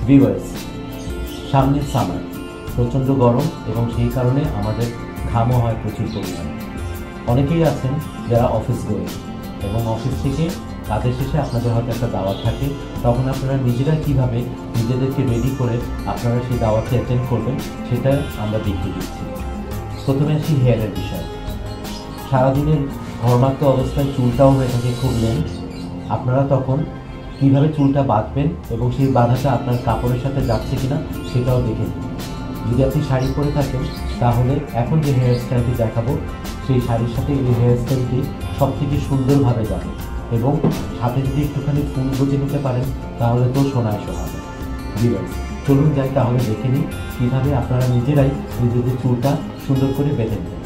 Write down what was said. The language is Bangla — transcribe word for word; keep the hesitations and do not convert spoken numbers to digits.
ভিউয়ার্স, সামনে সামার, প্রচণ্ড গরম এবং সেই কারণে আমাদের ঘামও হয় প্রচুর পরিমাণে। অনেকেই আছেন যারা অফিস গোয়িং এবং অফিস থেকে কাজের শেষে আপনাদের হয়তো একটা দাওয়াত থাকে, তখন আপনারা নিজেরা কীভাবে নিজেদেরকে রেডি করে আপনারা সেই দাওয়াতে অ্যাটেন্ড করবেন সেটা আমরা দেখিয়ে দিচ্ছি। প্রথমে আসি হেয়ারের বিষয়। সারাদিনের ঘর্মাক্ত অবস্থায় চুলটাও হয়ে থাকে খুব লেন্থ। আপনারা তখন কীভাবে চুলটা বাঁধবেন এবং সেই বাঁধাটা আপনার কাপড়ের সাথে যাচ্ছে কিনা সেটাও দেখে নিন। যদি আপনি শাড়ি পরে থাকেন তাহলে এখন যে হেয়ার স্টাইলটি দেখাবো সেই শাড়ির সাথে এই হেয়ার স্টাইলটি সব থেকে সুন্দরভাবে যাবে এবং সাথে যদি একটুখানি ফুল গুজে নিতে পারেন তাহলে তো সোনায় সোহাবে। ভিউয়ার্স, চলুন যাই তাহলে দেখে নিই কীভাবে আপনারা নিজেরাই নিজেদের চুলটা সুন্দর করে বেঁধে নেবেন।